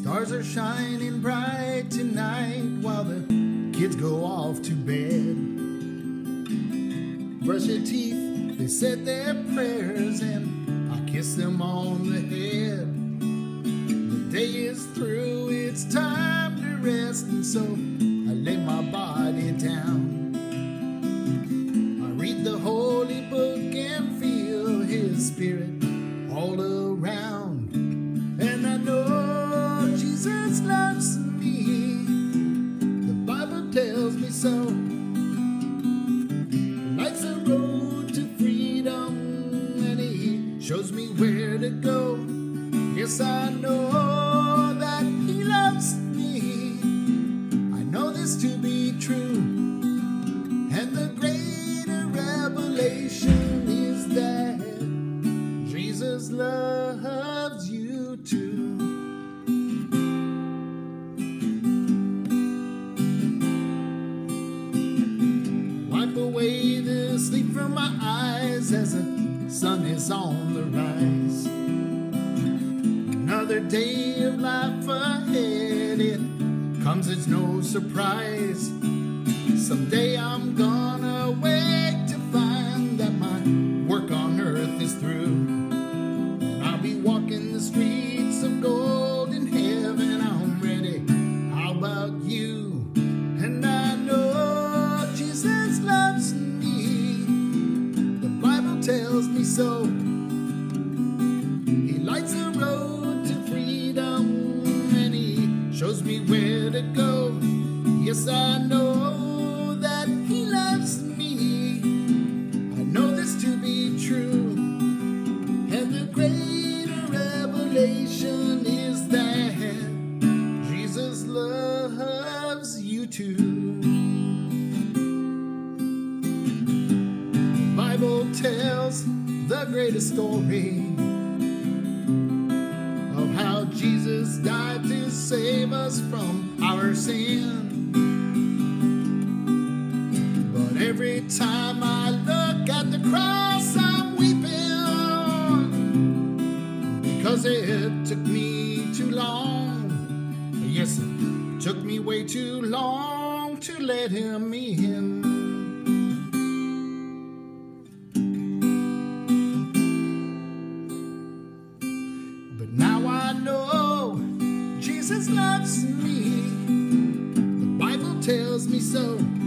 Stars are shining bright tonight while the kids go off to bed. Brush their teeth, they said their prayers, and I kiss them on the head. The day is through, it's time to rest, and so I lay my body down. I read the holy book and feel His Spirit all around, and I know Jesus loves me. The Bible tells me so. Life's a road to freedom, and He shows me where to go. Yes, I know that He loves me. I know this to be true, and the greater revelation is that Jesus loves you too. Wipe away the sleep from my eyes as the sun is on the rise. Another day of life ahead, it comes as no surprise. Someday I'm gonna wake to find that my work on earth is through, and I'll be walking the streets of gold in heaven. I'm ready, how about you? And I know Jesus loves me. The Bible tells me so. He lights a road to freedom, and He shows me where to go. Yes, I know that He loves me. I know this to be true, and the greater revelation is that Jesus loves you too. The Bible tells the greatest story of how Jesus died to save us from our sin. But every time I look at the cross, I'm weeping, because it took me too long. Yes, it took me way too long to let Him in. But now I know Jesus loves me. The Bible tells me so.